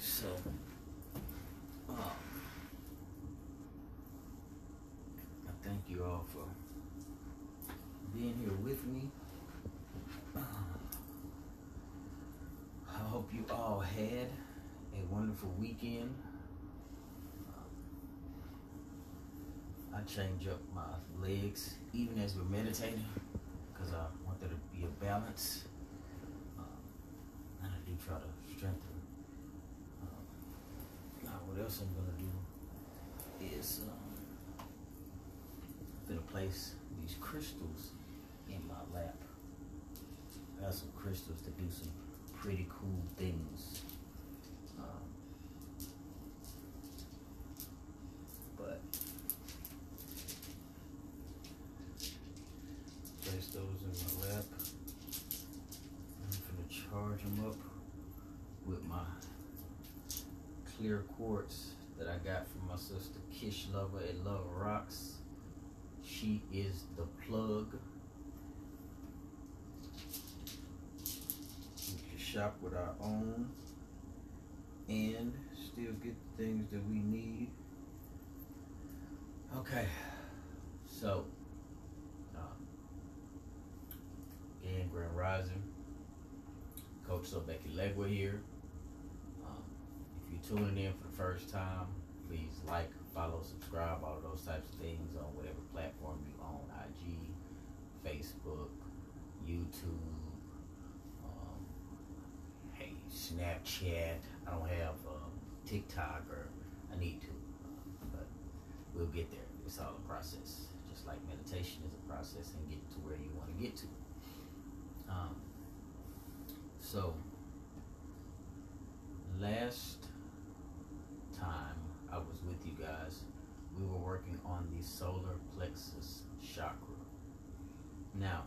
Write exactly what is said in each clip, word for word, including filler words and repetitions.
So, uh, I thank you all for being here with me. Uh, I hope you all had a wonderful weekend. Uh, I change up my legs even as we're meditating because I want there to be a balance. Uh, and I do try to strengthen. Uh, now, what else I'm going to do is um, I'm going to place these crystals in my lap. I got some crystals that do some pretty cool things. Um, but place those in my lap. I'm gonna charge them up with my clear quartz that I got from my sister Kish Lover at Love Rocks. She is the plug. We can shop with our own and still get the things that we need. Okay, so uh, again, Grand Rising, Coach Sobeki Legwa here. Um, if you're tuning in for the first time, please like, follow, subscribe, all of those types of things on whatever platform you own: I G, Facebook, YouTube, um, hey, Snapchat. I don't have um, TikTok, or I need to, uh, but we'll get there. It's all a process, just like meditation is a process and getting to where you want to get to. Um, so, last time I was with you guys, we were working on the solar plexus chakra. Now,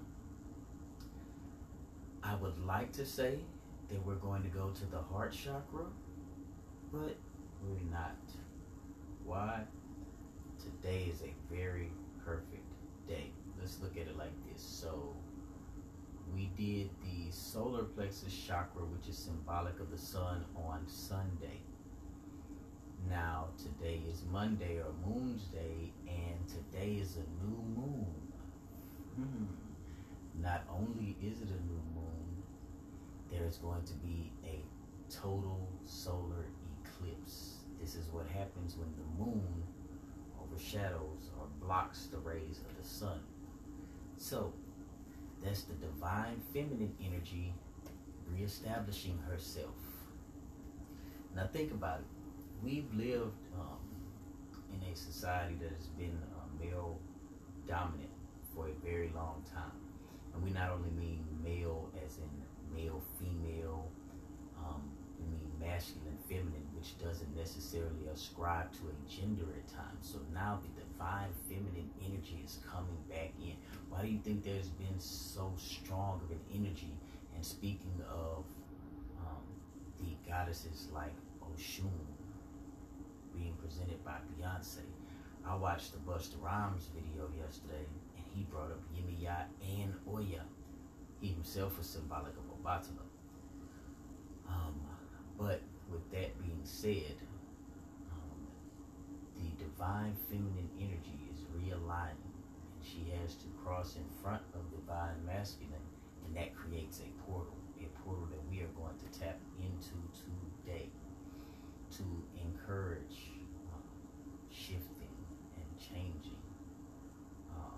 I would like to say that we're going to go to the heart chakra, but we're not. Why? Today is a very perfect day. Let's look at it like this. So, we did the solar plexus chakra, which is symbolic of the sun, on Sunday. Now, today is Monday, or Moon's Day, and today is a new moon. Hmm. Not only is it a new moon, there's going to be a total solar eclipse. This is what happens when the moon overshadows or blocks the rays of the sun. So, that's the divine feminine energy reestablishing herself. Now think about it. We've lived um, in a society that has been uh, male dominant for a very long time. And we not only mean male as in male, female, um, we mean masculine, feminine, which doesn't necessarily ascribe to a gender at times. So now the divine feminine energy is coming back in. Why do you think there's been so strong of an energy? And speaking of um, the goddesses like Oshun being presented by Beyonce, I watched the Busta Rhymes video yesterday, and he brought up Yemiya and Oya. He himself was symbolic of Obatala. Um, but with that being said, um, the divine feminine energy is realigning. She has to cross in front of divine masculine, and that creates a portal, a portal that we are going to tap into today to encourage um, shifting and changing. Um,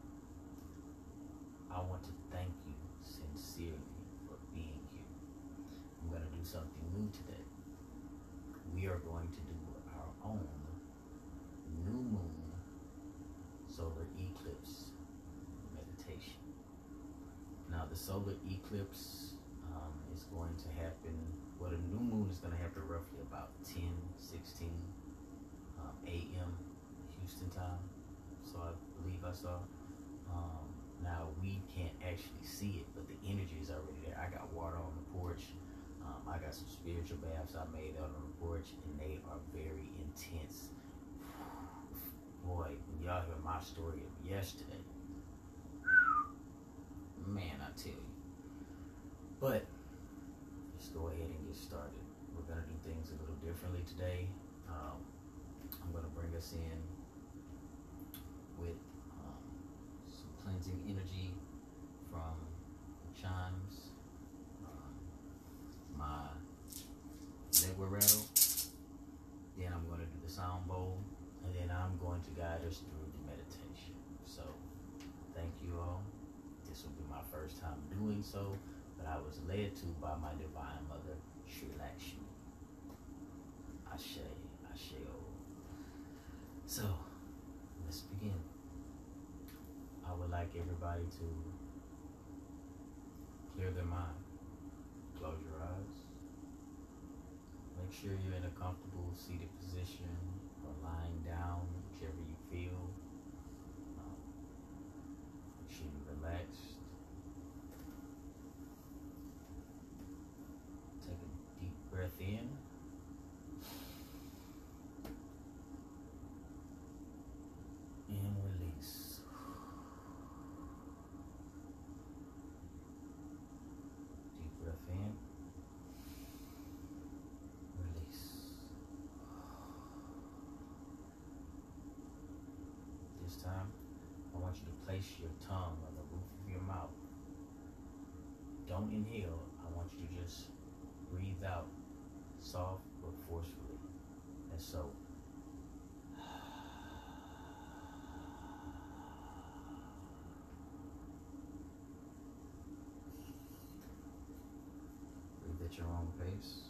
I want to thank you sincerely for being here. I'm going to do something new today. We are going to do our own new moon solar eclipse meditation. Now, the solar eclipse um, is going to happen, well, the new moon is going to happen roughly about ten, sixteen um, a m Houston time. So I believe I saw. Um, now, we can't actually see it, but the energy is already there. I got water on the porch. Um, I got some spiritual baths I made out on the porch, and they are very intense. Boy, when y'all hear my story of yesterday, man, I tell you. But let's go ahead and get started. We're gonna do things a little unfortunately, today um, I'm going to bring us in with um, some cleansing energy from the chimes, um, my leg rattle. Then I'm going to do the sound bowl, and then I'm going to guide us through the meditation. So, thank you all. This will be my first time doing so, but I was led to by my divine mother, Sri Lakshmi. Ashe, Asheo. So, let's begin. I would like everybody to clear their mind. Close your eyes. Make sure you're in a comfortable seated position or lying down, whichever you feel. Um, make sure you're relaxed. Take a deep breath in. And release. Deep breath in. Release. This time, I want you to place your tongue on the roof of your mouth. Don't inhale. I want you to just breathe out, soft but forcefully. And so, breathe at your own pace.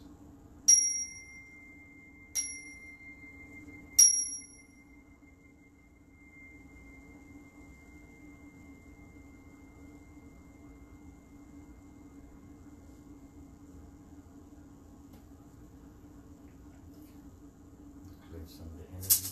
Clear some of the energy.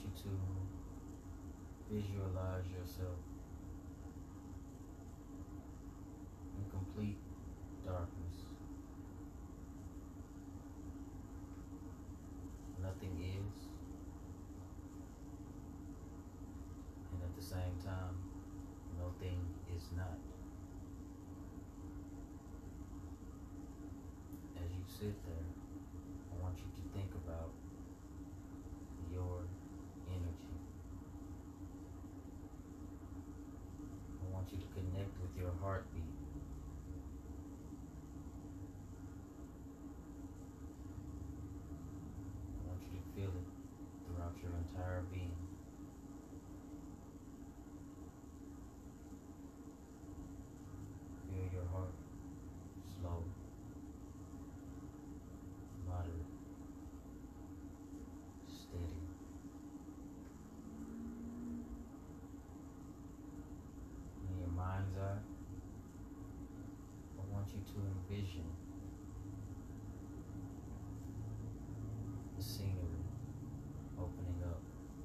you to visualize yourself in complete darkness. Nothing is, and at the same time, no thing is not. As you sit there, I want you to think about your energy. I want you to connect with your heartbeat. I want you to feel it throughout your entire being. Feel your heart slow, moderate, steady. In your mind's eye, I want you to envision the scenery opening up.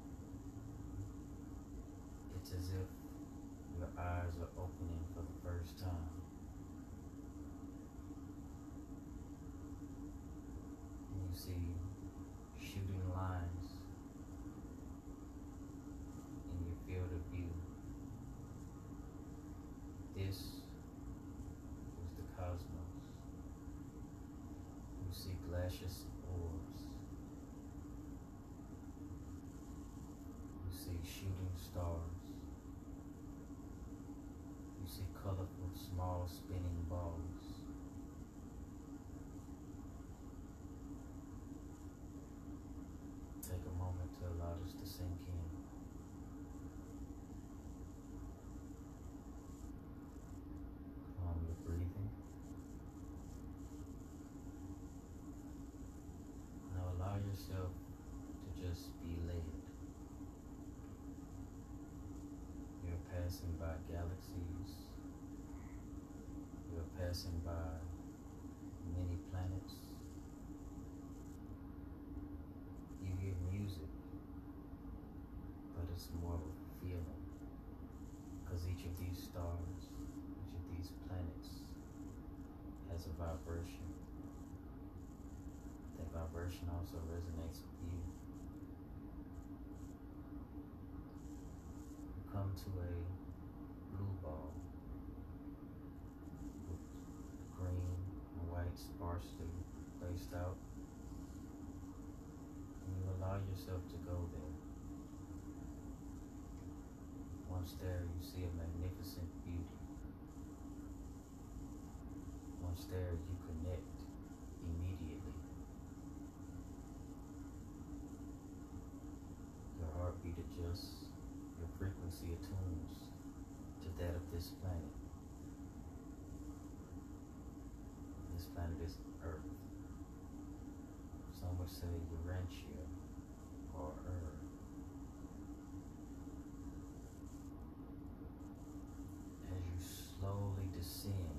It's as if your eyes are opening for the first time. And you see shooting lines in your field of view. This is the cosmos. You see gaseous orbs. You see shooting stars. You see colorful, small, spinning balls. Take a moment to allow this to sink in. Calm your breathing. Now allow yourself to just be led. You're passing by galaxies. You're passing by many planets. You hear music, but it's more of a feeling, because each of these stars, each of these planets has a vibration. That vibration also resonates with you. You come to a blue ball with green and white sparsely spaced out. And you allow yourself to go there. Once there, you see a magnificent beauty. Once there, you connect immediately. Your heartbeat adjusts, your frequency attunes to that of this planet. This planet is Earth. Some would say Urantia or Earth. As you slowly descend,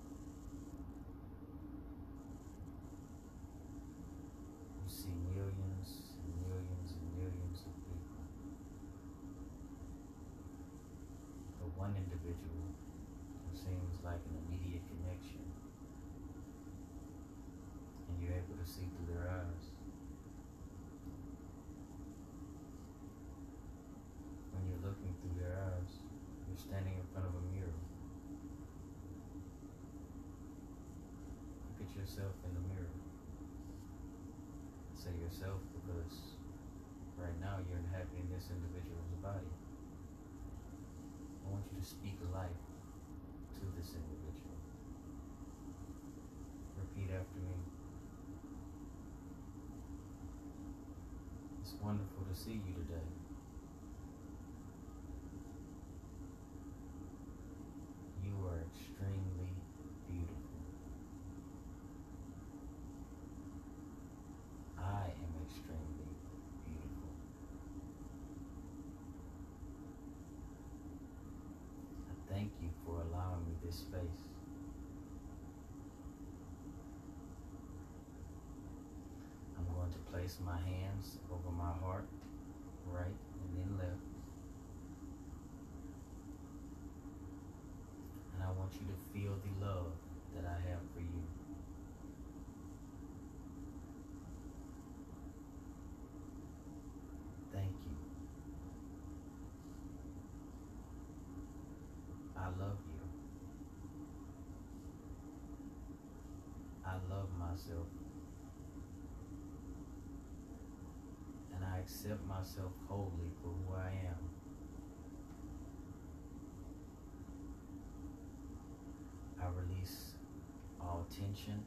you see millions and millions and millions of people. But one individual who seems like an immediate connection, and you're able to see through their eyes. When you're looking through their eyes, you're standing in front of a mirror. Look at yourself in the mirror. Say yourself because right now you're inhabiting this individual's body. I want you to speak life to this individual. Repeat after me. It's wonderful to see you today. You are extremely beautiful. I am extremely beautiful. I thank you for allowing me this space. I'm going to place my hands over my heart right myself, and I accept myself wholly for who I am. I release all tension.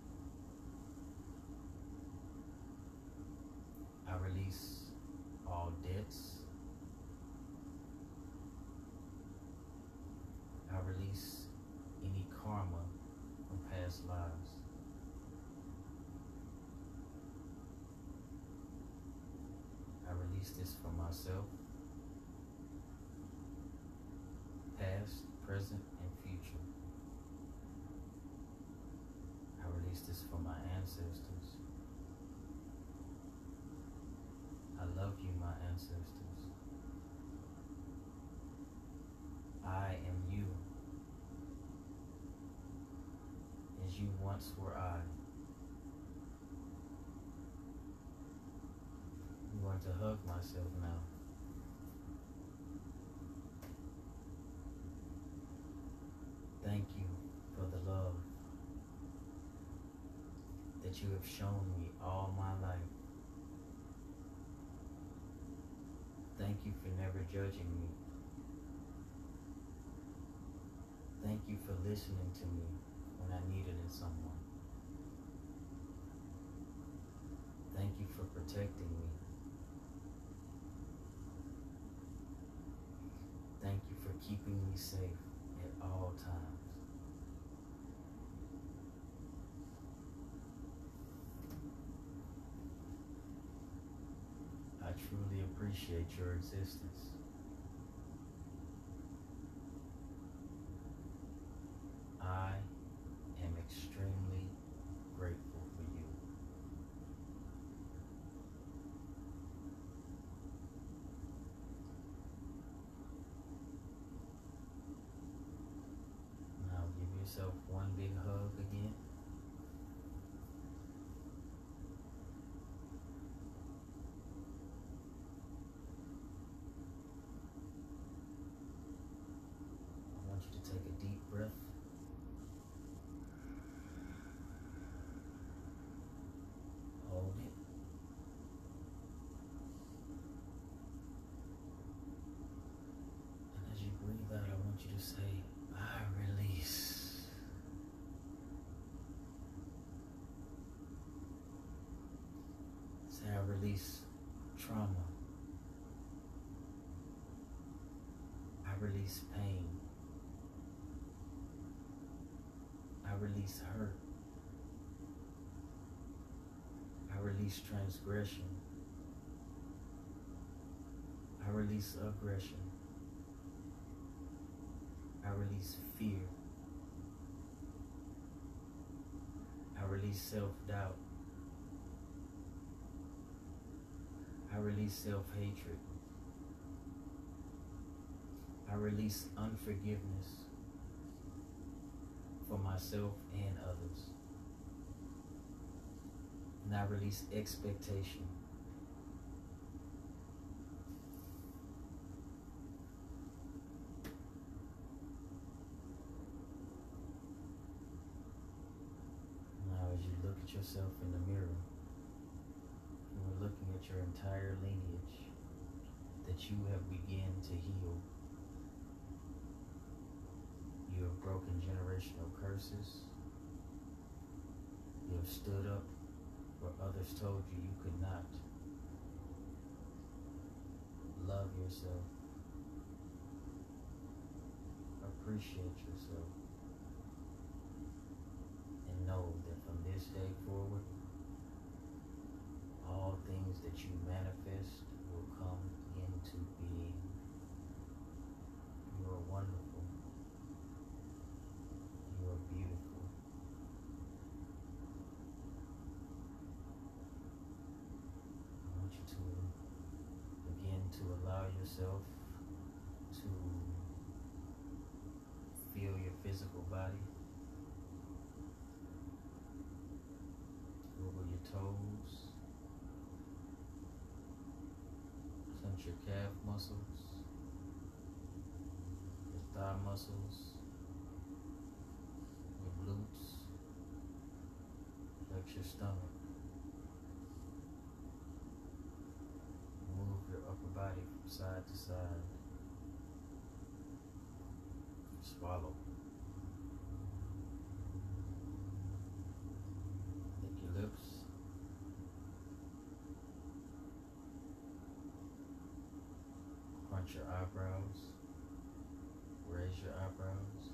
I release all debts. I release any karma from past lives. I release this for myself, past, present, and future. I release this for my ancestors. I love you, my ancestors. I am you, as you once were I. I'm going to hug myself now. Thank you for the love that you have shown me all my life. Thank you for never judging me. Thank you for listening to me when I needed it someone. Thank you for protecting me. Thank you for keeping me safe at all times. I truly appreciate your existence. I am extremely grateful for you. Now give yourself one big hug again. I want you to take a deep breath. Hold it. And as you breathe out, I want you to say, I release. Say, I release trauma. I release pain. I release hurt. I release transgression. I release aggression. I release fear. I release self-doubt. I release self-hatred. I release unforgiveness for myself and others. And I release expectation. Now as you look at yourself in the mirror, you are looking at your entire lineage that you have begun to heal. You have broken generational curses. You have stood up where others told you you could not. Love yourself. Appreciate yourself. And know that from this day forward, all things that you manifest will come into being. You are wonderful. You are beautiful. I want you to begin to allow yourself to feel your physical body. Wiggle your toes. Clench your calf muscles, your thigh muscles, your glutes. Flex your stomach. Move your upper body from side to side. Swallow. Lick your lips. Crunch your eyebrows. Raise your eyebrows.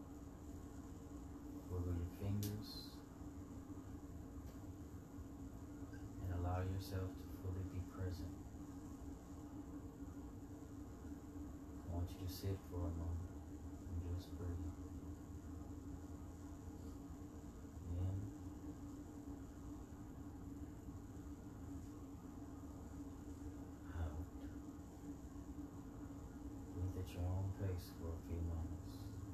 Wiggle your fingers. And allow yourself to fully be present. I want you to sit for a moment and just breathe. In. Out. Breathe at your own pace for a few moments.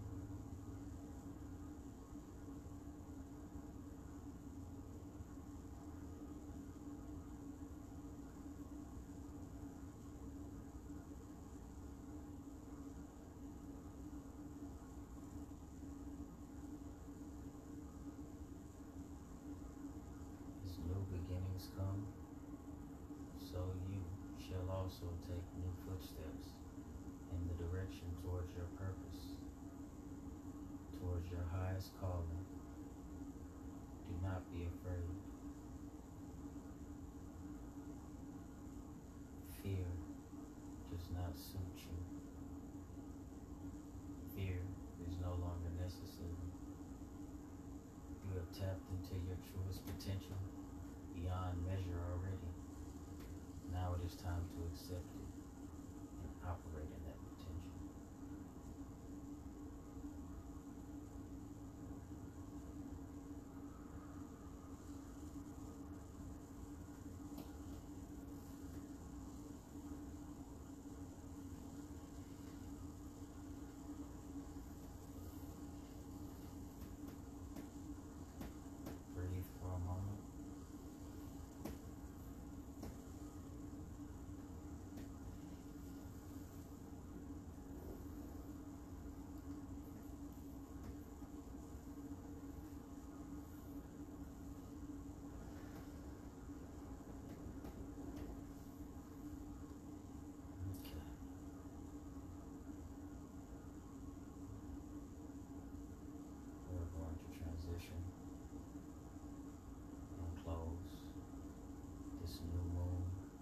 As new beginnings come, so you shall also take new footsteps in the direction towards your purpose, towards your highest calling. Do not be afraid. Fear does not suit you. Fear is no longer necessary. You have tapped into your truest potential beyond measure already. Now it is time to accept it and operate in that potential. Breathe for a moment. Okay. We're going to transition and close this new moon,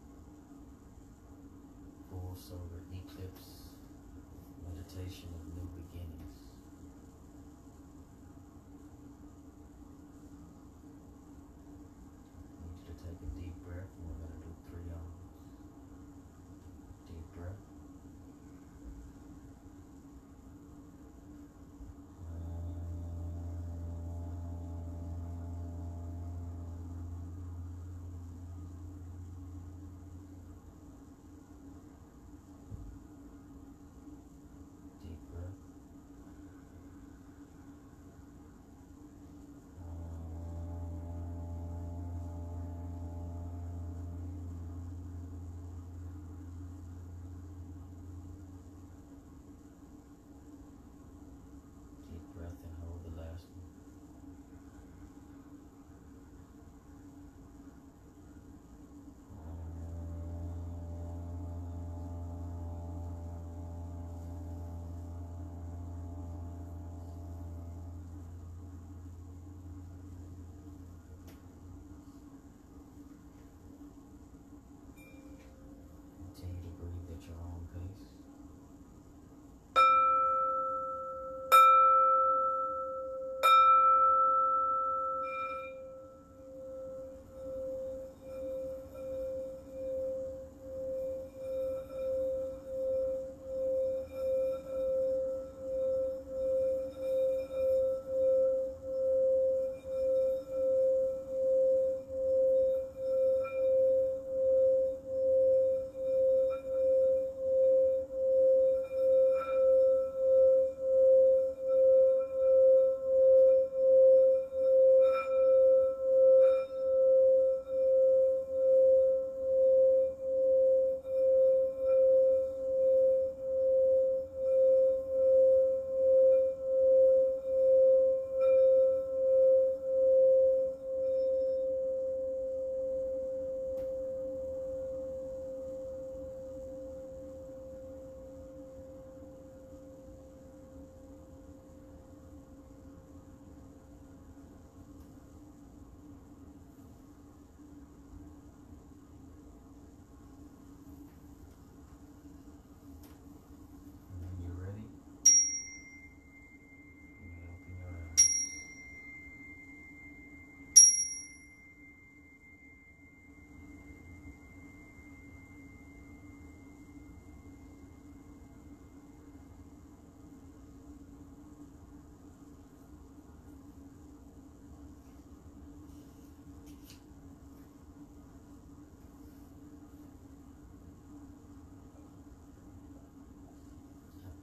full solar eclipse meditation of new beginnings. I need you to take a deep breath, and we're going to do three arms. Deep breath. Deep breath.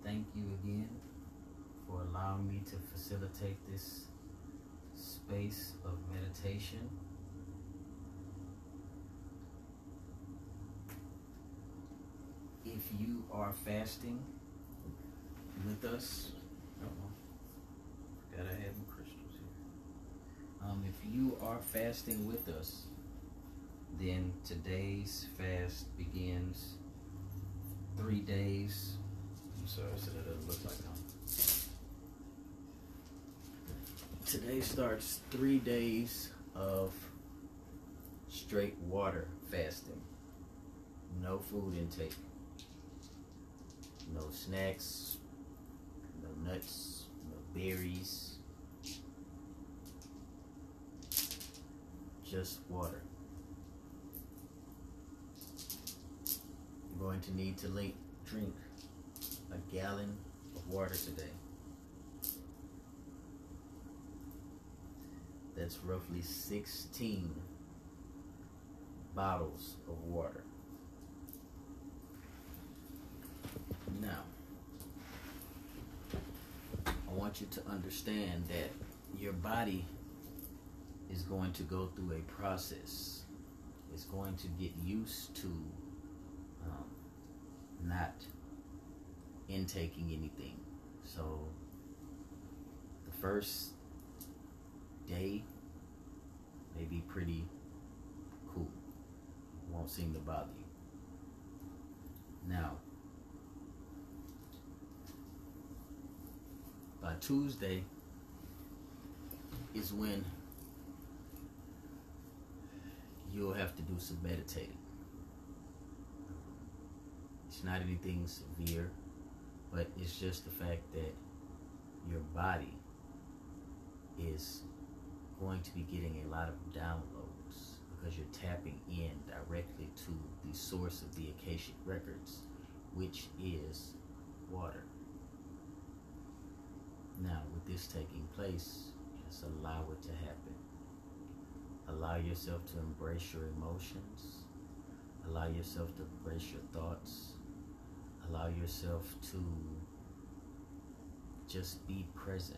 thank you again for allowing me to facilitate this space of meditation. If you are fasting with us, oh, gotta have some crystals here. Um, if you are fasting with us, then today's fast begins three days. I'm sorry, so that doesn't look like I'm. Today starts three days of straight water fasting. No food intake. No snacks, no nuts, no berries, just water. You're going to need to drink a gallon of water today. That's roughly sixteen bottles of water. Now, I want you to understand that your body is going to go through a process. It's going to get used to um, not intaking anything. So, the first day may be pretty cool. It won't seem to bother you. Now, by Tuesday is when you'll have to do some meditating. It's not anything severe, but it's just the fact that your body is going to be getting a lot of downloads because you're tapping in directly to the source of the Akashic records, which is water. Now, with this taking place, just allow it to happen. Allow yourself to embrace your emotions. Allow yourself to embrace your thoughts. Allow yourself to just be present.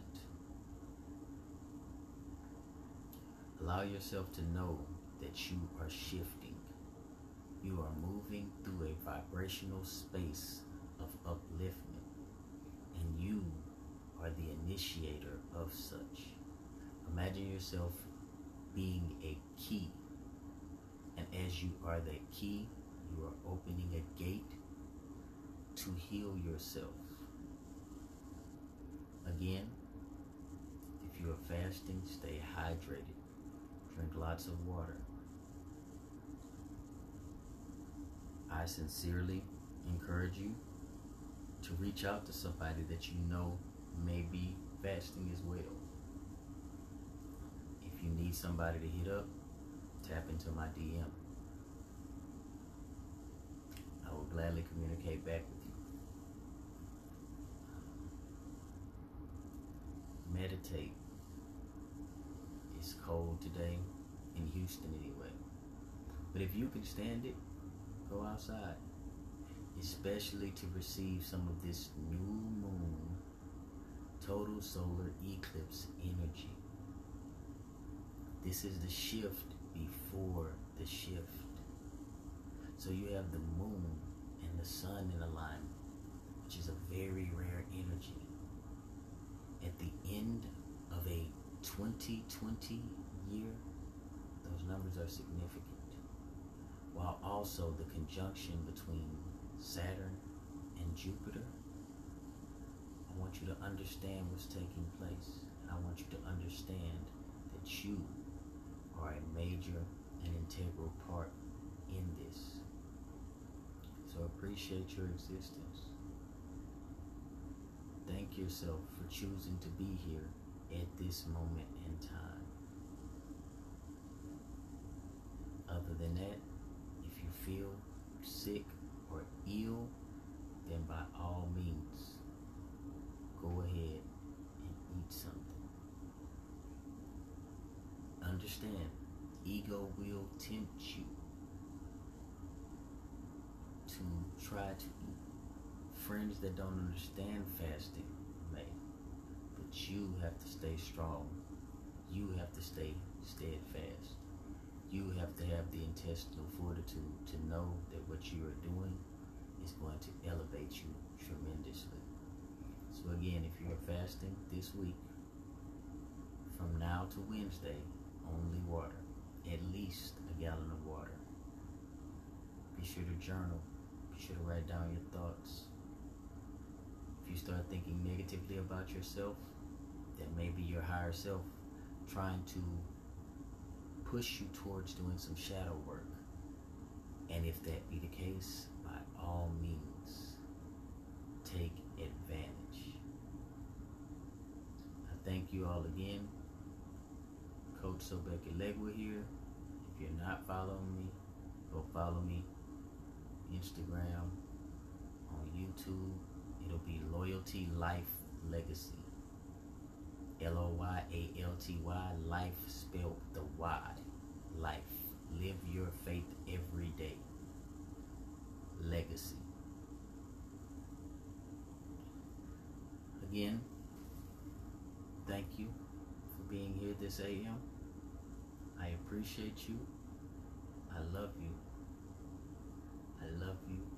Allow yourself to know that you are shifting. You are moving through a vibrational space of upliftment, and you are the initiator of such. Imagine yourself being a key, and as you are that key, you are opening a gate to heal yourself. Again, if you are fasting, stay hydrated. Drink lots of water. I sincerely encourage you to reach out to somebody that you know may be fasting as well. If you need somebody to hit up, tap into my D M. I will gladly communicate back with you. Meditate. It's cold today in Houston anyway. But if you can stand it, go outside. Especially to receive some of this new moon total solar eclipse energy. This is the shift before the shift. So you have the moon and the sun in alignment, which is a very rare energy. At the end of a twenty twenty year, those numbers are significant. While also the conjunction between Saturn and Jupiter, I want you to understand what's taking place. I want you to understand that you are a major and integral part in this. So appreciate your existence. Thank yourself for choosing to be here at this moment in time. Other than that, if you feel sick or ill, then by all means, go ahead and eat something. Understand, ego will tempt you to try to eat friends that don't understand fasting may, but you have to stay strong. You have to stay steadfast. You have to have the intestinal fortitude to know that what you are doing is going to elevate you tremendously. So again, if you're fasting this week, from now to Wednesday, only water, at least a gallon of water. Be sure to journal. Be sure to write down your thoughts. If you start thinking negatively about yourself, then maybe your higher self trying to push you towards doing some shadow work. And if that be the case, by all means, take advantage. I thank you all again. Coach Sobekelegwa here. If you're not following me, go follow me. Instagram, on YouTube, it'll be Loyalty Life Legacy. L O Y A L T Y, life spelled the Y. Life. Live your faith every day. Legacy. Again, thank you for being here this A M. I appreciate you. I love you. I love you.